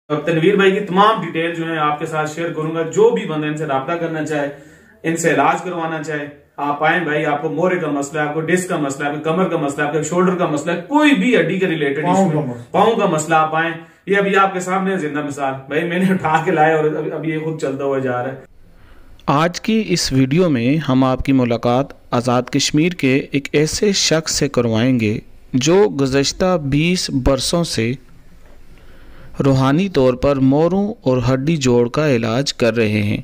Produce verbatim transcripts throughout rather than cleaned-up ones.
अब तनवीर भाई की तमाम डिटेल जो है आपके साथ शेयर करूंगा। जो भी बंदा इनसे राब्ता करना चाहे, इनसे इलाज करवाना चाहे, आप आए भाई। आपको मोरे का मसला है, आपको डिस्क का मसला है, आपको कमर का मसला है, आपको शोल्डर का मसला है, कोई भी हड्डी के रिलेटेड पाँव का मसला, आप आए। ये अभी आपके सामने जिंदा मिसाल भाई मैंने उठा के लाया और अभी ये खुद चलता हुआ जा रहा है। आज की इस वीडियो में हम आपकी मुलाकात आज़ाद कश्मीर के एक ऐसे शख्स से करवाएंगे जो गुज़श्ता बीस बरसों से रूहानी तौर पर मोरों और हड्डी जोड़ का इलाज कर रहे हैं।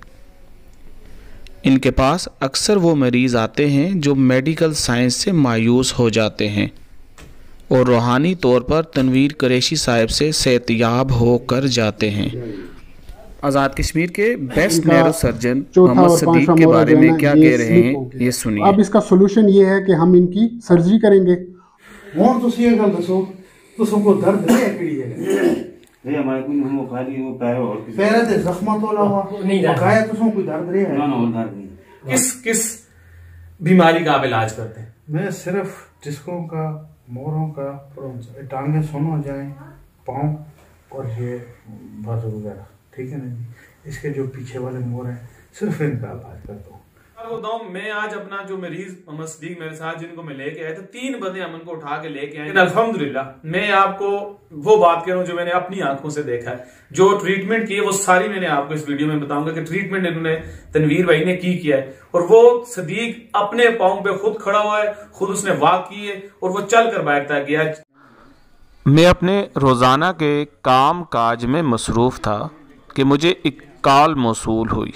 इनके पास अक्सर वो मरीज़ आते हैं जो मेडिकल साइंस से मायूस हो जाते हैं और रूहानी तौर पर तनवीर कुरैशी साहब से सेहतयाब होकर जाते हैं। आज़ाद कश्मीर के best neuro surgeon Mohammad Sadiq के बारे में क्या कह रहे हैं ये सुनिए। अब इसका सोल्यूशन ये है कि हम इनकी सर्जरी करेंगे। और तो ये गल दसो तो सबको दर्द है केड़ी है नहीं हमारे कोई हम खाली वो पैर और पैर दे जख्म तो अलावा नहीं बकाया तो सब कोई दर्द रे है ना ना दर्द नहीं। किस किस बीमारी का आप इलाज करते हैं? मैं सिर्फ डिस्कों का, मोरों का, टांगे सुन हो जाए, पाँव और ये बाजू वगैरह, ठीक है ना जी। इसके जो पीछे वाले मोर हैं सिर्फ इनका इलाज करता हूँ। बताऊं मैं आज अपना जो मरीज मोहम्मद सदीक मेरे साथ जिनको मैं लेके आया था, तीन बंदे हम उनको उठा के लेके आए। अल्हम्दुलिल्लाह मैं आपको वो बात कह रहा हूँ जो मैंने अपनी आंखों से देखा है। जो ट्रीटमेंट की है वो सारी मैंने आपको इस वीडियो में बताऊंगा कि ट्रीटमेंट इन्होंने तनवीर भाई ने की किया है। और वो सदीक अपने पाँव पे खुद खड़ा हुआ है, खुद उसने वॉक की है और वो चल कर बाहर तक गया। मैं अपने रोज़ाना के काम काज में मसरूफ़ था कि मुझे एक कॉल मौसूल हुई।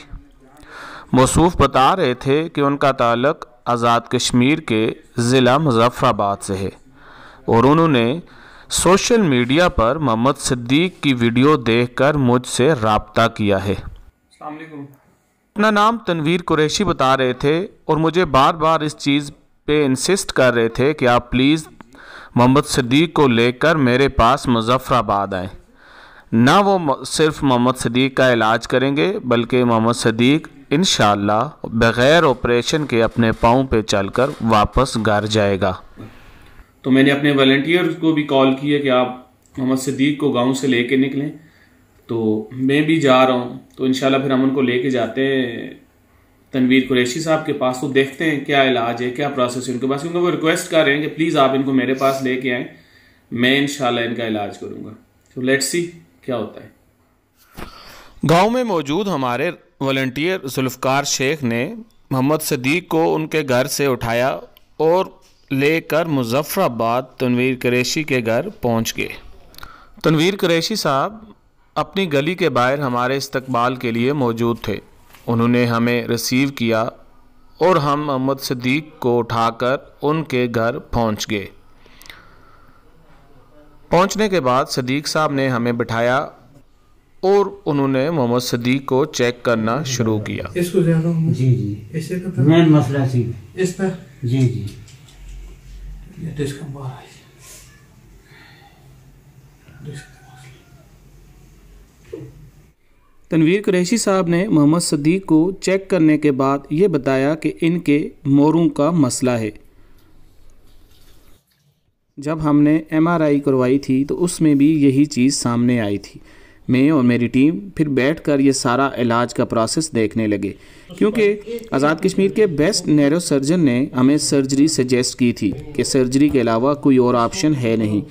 मौसूफ बता रहे थे कि उनका ताल्लुक़ आज़ाद कश्मीर के ज़िला मुज़फ़्फ़राबाद से है और उन्होंने सोशल मीडिया पर मोहम्मद सदीक की वीडियो देखकर मुझसे रब्ता किया है। अस्सलाम वालेकुम। अपना नाम तनवीर कुरैशी बता रहे थे और मुझे बार बार इस चीज़ पे इंसिस्ट कर रहे थे कि आप प्लीज़ मोहम्मद सदीक को लेकर मेरे पास मुज़फ़्फ़राबाद आएँ। ना वो सिर्फ मोहम्मद सदीक का इलाज करेंगे बल्कि मोहम्मद सदीक इंशाअल्लाह बग़ैर ऑपरेशन के अपने पाँव पे चलकर वापस घर जाएगा। तो मैंने अपने वॉलंटियर को भी कॉल किया कि आप मोहम्मद सदीक को गांव से लेके निकलें। तो मैं भी जा रहा हूं, तो इंशाल्लाह फिर हम उनको लेके जाते हैं तनवीर कुरैशी साहब के पास। तो देखते हैं क्या इलाज है, क्या प्रोसेस है उनके पास, क्योंकि वो रिक्वेस्ट कर रहे हैं कि प्लीज़ आप इनको मेरे पास लेके आएँ, मैं इंशाल्लाह इनका इलाज करूँगा। तो लेट्स सी क्या होता है। गांव में मौजूद हमारे वॉलंटियर जुल्फ़कार शेख ने मोहम्मद सदीक को उनके घर से उठाया और लेकर मुज़फ़्फ़राबाद तनवीर कुरैशी के घर पहुंच गए। तनवीर कुरैशी साहब अपनी गली के बाहर हमारे इस्तकबाल के लिए मौजूद थे। उन्होंने हमें रिसीव किया और हम मोहम्मद सदीक को उठाकर उनके घर पहुंच गए। पहुंचने के बाद सदीक साहब ने हमें बिठाया और उन्होंने मोहम्मद सदीक को चेक करना शुरू किया। इसको ज्यादा जी जी इससे का मेन मसला सी इस पर जी जी ये डिस्क बाहर डिस्क। तनवीर कुरैशी साहब ने मोहम्मद सदीक को चेक करने के बाद ये बताया कि इनके मोरों का मसला है। जब हमने एम आर आई करवाई थी तो उसमें भी यही चीज़ सामने आई थी। मैं और मेरी टीम फिर बैठकर ये सारा इलाज का प्रोसेस देखने लगे, क्योंकि आज़ाद कश्मीर के बेस्ट न्यूरो सर्जन ने हमें सर्जरी सजेस्ट की थी कि सर्जरी के अलावा कोई और ऑप्शन है नहीं।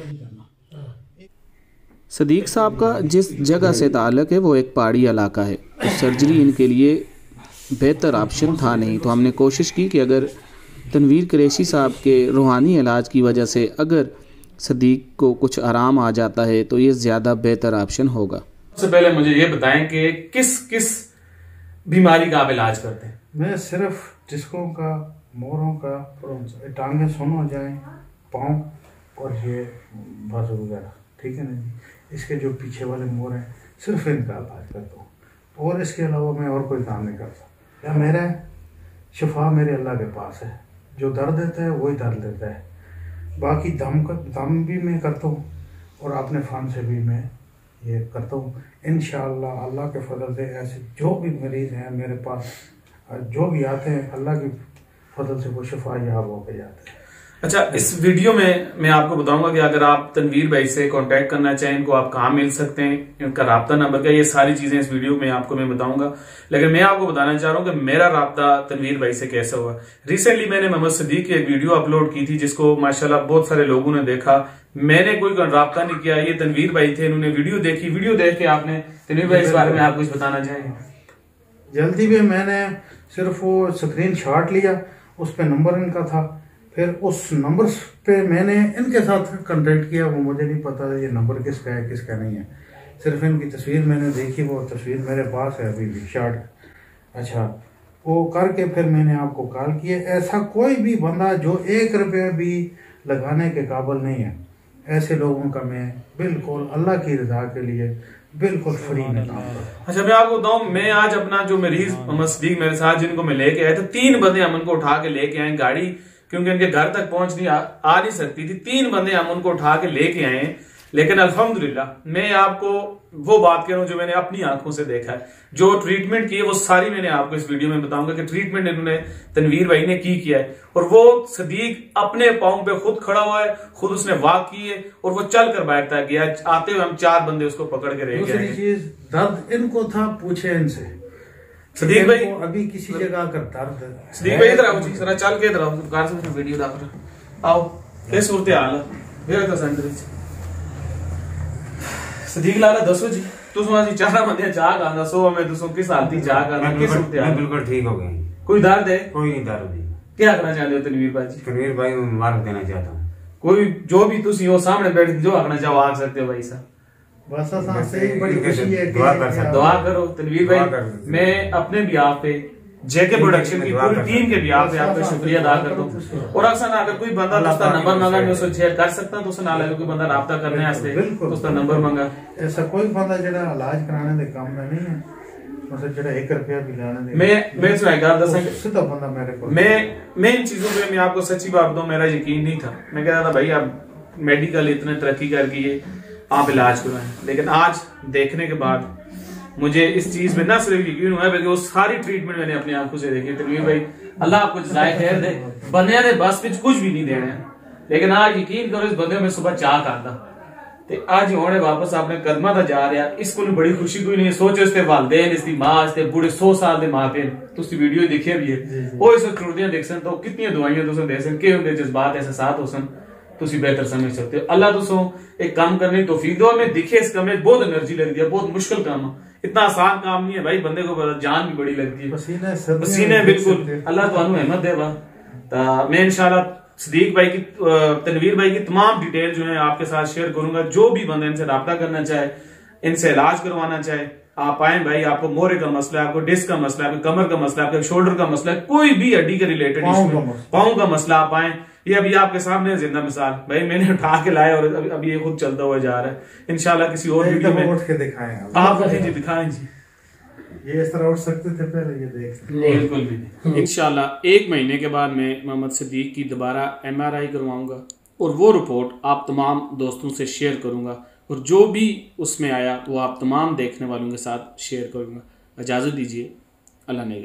सदीक साहब का जिस जगह से ताल्लुक़ है वो एक पहाड़ी इलाका है, तो सर्जरी इनके लिए बेहतर ऑप्शन था नहीं। तो हमने कोशिश की कि अगर तनवीर कुरैशी साहब के रूहानी इलाज की वजह से अगर सदीक को कुछ आराम आ जाता है तो ये ज़्यादा बेहतर ऑप्शन होगा। सबसे पहले मुझे ये बताएं कि किस किस बीमारी का आप इलाज करते हैं? मैं सिर्फ डिस्कों का, मोरों का, टांगे सुन हो जाए, पाँव और ये बाजू वगैरह, ठीक है ना जी। इसके जो पीछे वाले मोर हैं सिर्फ इनका इलाज करता हूँ और इसके अलावा मैं और कोई काम नहीं करता। या मेरा शिफा मेरे अल्लाह के पास है, जो दर्द देता है वही दर्द देता है। बाकी दम का दम भी मैं करता हूँ और अपने फ़न से भी मैं ये करता हूँ। इंशाअल्लाह अल्लाह के फजल से ऐसे जो भी मरीज़ हैं मेरे पास, जो भी आते हैं, अल्लाह की फजल से वो शिफा याब होकर जाते हैं। अच्छा, इस वीडियो में मैं आपको बताऊंगा कि अगर आप तनवीर भाई से कांटेक्ट करना चाहें, इनको आप कहाँ मिल सकते हैं, इनका राब्ता नंबर क्या, ये सारी चीजें इस वीडियो में आपको मैं बताऊंगा। लेकिन मैं आपको बताना चाह रहा हूँ कि मेरा राब्ता तनवीर भाई से कैसे हुआ। रिसेंटली मैंने मोहम्मद सदीक की एक वीडियो अपलोड की थी जिसको माशाल्लाह बहुत सारे लोगों ने देखा। मैंने कोई राब्ता नहीं किया, ये तनवीर भाई थे, इन्होंने वीडियो देखी। वीडियो देख के आपने तनवीर भाई इस बारे में आप कुछ बताना चाहेंगे? जल्दी में मैंने सिर्फ वो स्क्रीन शॉट लिया, उस पर नंबर इनका था, फिर उस नंबर पे मैंने इनके साथ कांटेक्ट किया। वो मुझे नहीं पता ये नंबर किसका है किसका नहीं है, सिर्फ इनकी तस्वीर मैंने देखी, वो तस्वीर मेरे पास है अभी भी शॉट। अच्छा, वो करके फिर मैंने आपको कॉल किया। ऐसा कोई भी बंदा जो एक रुपया भी लगाने के काबिल नहीं है, ऐसे लोगों का मैं बिल्कुल अल्लाह की रजा के लिए बिल्कुल फ्री में काम करता। अच्छा, मैं आपको बताऊं, मैं आज अपना जो मरीज मोहम्मद सदीक मेरे साथ जिनको मैं लेके आया था, तीन बंदे हम उनको उठा के लेके आए गाड़ी, क्योंकि उनके घर तक पहुंच नहीं आ, आ नहीं सकती थी। तीन बंदे हम उनको उठा के लेके आए। लेकिन अल्हम्दुलिल्लाह मैं आपको वो बात कह रहा हूं जो मैंने अपनी आंखों से देखा है। जो ट्रीटमेंट की है वो सारी मैंने आपको इस वीडियो में बताऊंगा कि ट्रीटमेंट इन्होंने तनवीर भाई ने की किया है। और वो सदीक अपने पांव पे खुद खड़ा हुआ है, खुद उसने वॉक की है और वो चल कर बाहर तक गया। आते हुए हम चार बंदे उसको पकड़ के रह गए। दूसरी चीज, दर्द इनको था, पूछे इनसे सदीक भाई अभी किसी जगह का दर्द। सदीक भाई इधर आओ जी, जरा चल के इधर आओ, कार से वीडियो डाल रहा आओ। क्या सूरत हाल है सदीक लाला? दसो जी, तुम असी चार बंदे चाह खाना सो मैं तुम किस हालती चाह खाना किस सूरत हाल? बिल्कुल ठीक हो गए। कोई दर्द है? कोई नहीं दर्द नहीं। क्या करना चाहते हो तनवीर भाई जी? तनवीर भाई को मुबारक देना चाहता हूँ। कोई जो भी तुम हो सामने बैठ जो आखना चाहो आख सकते हो भाई साहब। बस से एक बड़ी खुशी है, दुआ कर सकते, दुआ करो तनवीर भाई। मैं अपने भी आप पे जेके प्रोडक्शन की पूरी टीम के भी आप पे आपका शुक्रिया अदा करता हूँ। और अक्सर अगर कोई बंदा उसका नंबर मांगा मैं उससे शेयर कर सकता हूँ, तो उससे ना लगे कोई बंदा राब्ता करने वास्ते तो उसका नंबर मांगा। ऐसा कोई बंदा जेड़ा इलाज कराने दे काम में नहीं है, मतलब जेड़ा एक रुपया भी लाने दे। मैं मैं सुनाईगार दसा सीधा बंदा मेरे को। मैं मैं इन चीजों पे मैं आपको सच्ची बात बताऊं, मेरा यकीन नहीं था। मैं कहता था भाई आप मेडिकल इतने तरक्की कर गई आप इलाज करवाएं, लेकिन आज देखने के बाद मुझे इस चीज में ना सिर्फ यकीन हुआ बल्कि वो सारी ट्रीटमेंट मैंने अपनी आंखों से देखी। तनवीर भाई अल्लाह आपको जज़ाए खैर दे, बंदे ने बस विच कुछ भी नहीं देना, लेकिन आज यकीन करो इस बंदे में सुबह चाह खाता ते आज होने वापस अपने कदमा दा जा रहा। इसको बड़ी खुशी कोई नहीं। सोचो इसके वालदेन इसकी मां इसके बूढ़े सौ साल के मां पे तुसी वीडियो देखी भी है, वो इस टुरदियां देख सन तो कितनी दवाइयां तुसें दे सन, के होंदे जज्बात एहसास हो सन, तुसी बेहतर समझ सकते हो। अल्लाह तुसों एक काम करने की तौफीक दो। मैं दिखे इस कमरे बहुत एनर्जी लगती है, बहुत मुश्किल काम, इतना आसान काम नहीं है भाई, बंदे को जान भी बड़ी लगती है, पसीने पसीने बिल्कुल। अल्लाह तुहानू रहमत देवा। मैं इंशाल्लाह सदीक भाई की तनवीर भाई की तमाम डिटेल जो है आपके साथ शेयर करूंगा। जो भी बंदा इनसे राब्ता करना चाहे, इनसे इलाज करवाना चाहे, आप आए भाई। आपको मोरे का मसला है, आपको डिस्क का मसला है, आपको कमर का मसला है, आपको शोल्डर का मसला है, कोई भी हड्डी के रिलेटेड पाँव का मसला, आप आए। ये अभी आपके सामने जिंदा मिसाल भाई मैंने उठा के लाया और अभी, अभी ये खुद चलता हुआ जा रहा है। इंशाल्लाह किसी और वीडियो में उठ के दिखाएं आप जी दिखाएं जी। ये इस तरह उठ सकते थे पहले, ये देख बिल्कुल भी नहीं। इंशाल्लाह एक महीने के बाद मैं मोहम्मद सदीक की दोबारा एम आर आई करवाऊंगा और वो रिपोर्ट आप तमाम दोस्तों से शेयर करूंगा, और जो भी उसमें आया वो आप तमाम देखने वालों के साथ शेयर करूंगा। इजाज़त दीजिए, अल्लाह ने।